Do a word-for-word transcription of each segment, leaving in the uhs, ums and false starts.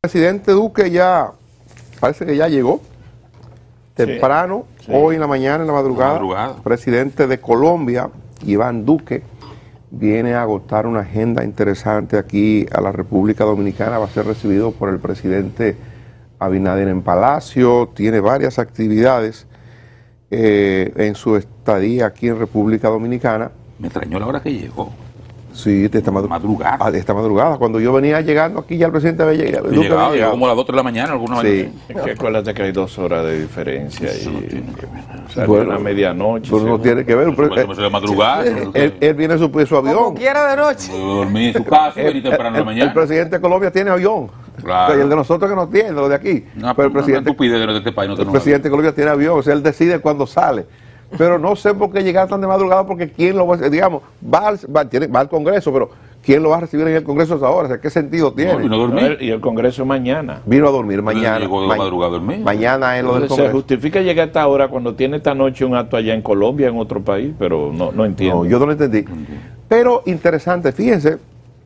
El presidente Duque ya, parece que ya llegó, temprano, sí, sí. Hoy en la mañana, en la madrugada, la madrugada. Presidente de Colombia, Iván Duque, viene a agotar una agenda interesante aquí a la República Dominicana, va a ser recibido por el presidente Abinader en Palacio, tiene varias actividades eh, en su estadía aquí en República Dominicana. Me extrañó la hora que llegó. Sí, de esta madru madrugada. De esta madrugada. Cuando yo venía llegando aquí, ya el presidente había llegado. Llegado, llegado. Llegó como a las dos de la mañana, alguna sí. vez. Es que acuérdate que hay dos horas de diferencia. Eso y no tiene que ver. Salió bueno, a la medianoche. Eso no tiene que ver. Eso, eso, eso de madrugada. Él, él, él viene en su, su avión. Como quiera de noche. Dormí en su casa y vení temprano en la mañana. El presidente de Colombia tiene avión. Claro. Y el de nosotros que no tiene, los de aquí. No, pero el presidente, no, no, de este país no el presidente de Colombia tiene avión, o sea, él decide cuándo sale. Pero no sé por qué llegar tan de madrugada, porque quién lo va a, digamos, va al, va, tiene, va al Congreso, pero ¿quién lo va a recibir en el Congreso a esa hora? O sea, ¿qué sentido tiene? No, vino a dormir. Y el Congreso mañana. Vino a dormir mañana. Llegó de ma madrugada a dormir. Mañana es lo del Entonces, Congreso. se justifica llegar a esta hora cuando tiene esta noche un acto allá en Colombia, en otro país, pero no, no entiendo. No, yo no lo entendí. Pero interesante, fíjense.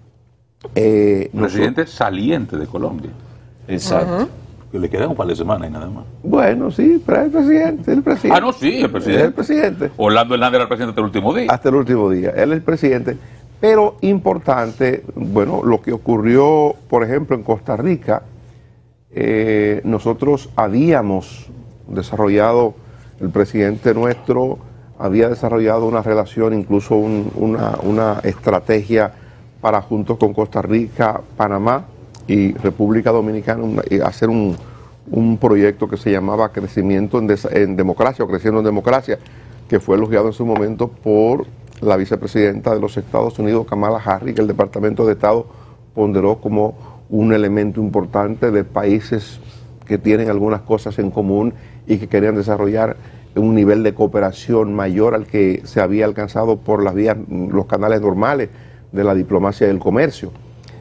Eh, presidente nosotros, saliente de Colombia. Exacto. Uh-huh. Que le quedan un par de semanas y nada más. Bueno, sí, pero el presidente, el presidente. Ah, no, sí, el presidente. Es el presidente. Orlando Hernández era el presidente hasta el último día. Hasta el último día. Él es el presidente. Pero importante, bueno, lo que ocurrió, por ejemplo, en Costa Rica, eh, nosotros habíamos desarrollado, el presidente nuestro había desarrollado una relación, incluso un, una, una estrategia para juntos con Costa Rica, Panamá y República Dominicana, una, hacer un, un proyecto que se llamaba Crecimiento en, Des en Democracia o Creciendo en Democracia, que fue elogiado en su momento por la vicepresidenta de los Estados Unidos, Kamala Harris, que el Departamento de Estado ponderó como un elemento importante de países que tienen algunas cosas en común y que querían desarrollar un nivel de cooperación mayor al que se había alcanzado por las vías, los canales normales de la diplomacia y el comercio.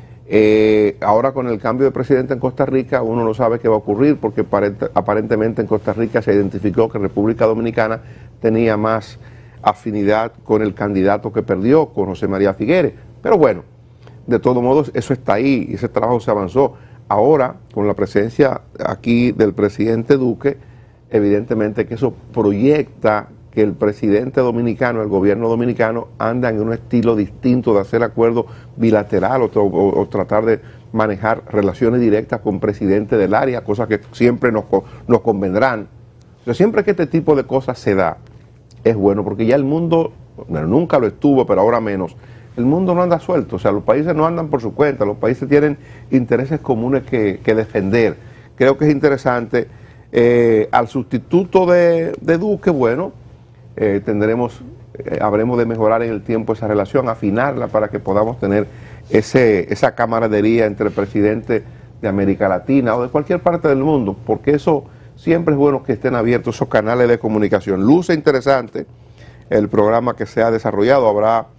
Eh, ahora con el cambio de presidente en Costa Rica, uno no sabe qué va a ocurrir, porque aparentemente en Costa Rica se identificó que República Dominicana tenía más afinidad con el candidato que perdió, con José María Figueres. Pero bueno, de todos modos, eso está ahí y ese trabajo se avanzó. Ahora, con la presencia aquí del presidente Duque, evidentemente que eso proyecta que el presidente dominicano, el gobierno dominicano, anda en un estilo distinto de hacer acuerdos bilateral o, o, o tratar de manejar relaciones directas con presidentes del área, cosas que siempre nos, nos convendrán. Pero siempre que este tipo de cosas se da, es bueno, porque ya el mundo, bueno, nunca lo estuvo, pero ahora menos, el mundo no anda suelto, o sea, los países no andan por su cuenta, los países tienen intereses comunes que, que defender. Creo que es interesante. Eh, al sustituto de, de Duque, bueno, eh, tendremos, eh, habremos de mejorar en el tiempo esa relación, afinarla para que podamos tener ese, esa camaradería entre presidentes de América Latina o de cualquier parte del mundo, porque eso siempre es bueno que estén abiertos esos canales de comunicación. Luce interesante el programa que se ha desarrollado, habrá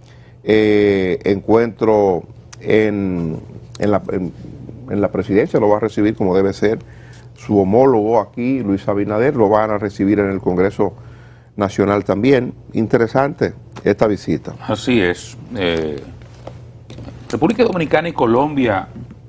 eh, encuentro en, en, la, en, en la presidencia, lo va a recibir como debe ser su homólogo aquí, Luis Abinader, lo van a recibir en el Congreso Nacional también. Interesante esta visita. Así es. Eh, República Dominicana y Colombia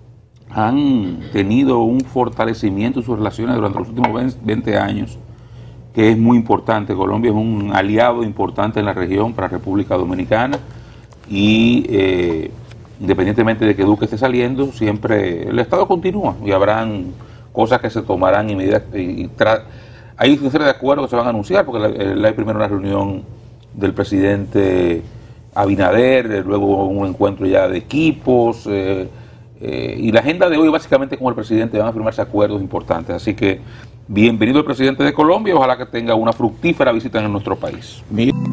han tenido un fortalecimiento en sus relaciones durante los últimos veinte años, que es muy importante. Colombia es un aliado importante en la región para República Dominicana y eh, independientemente de que Duque esté saliendo, siempre el Estado continúa y habrán cosas que se tomarán y medidas, y, y hay una serie de acuerdos que se van a anunciar, porque la, hay primero una reunión del presidente Abinader, luego un encuentro ya de equipos, eh, eh, y la agenda de hoy básicamente con el presidente van a firmarse acuerdos importantes, así que bienvenido el presidente de Colombia, ojalá que tenga una fructífera visita en nuestro país.